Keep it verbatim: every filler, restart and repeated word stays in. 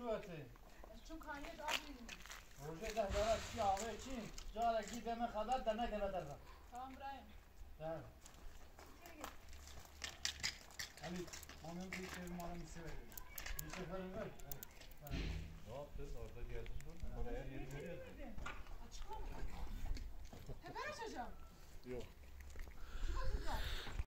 بوده Çünkü hayır abi. روزه ده داره چی آوه چی جاره گیده من خدر در نگه در را Tamam Brian. ده Ali onun bir şey numaramı severim bir seferim ver Ne yaptın orada geldin dur oraya yeri veriyorsun. Açık mı? Teper açacağım. Yok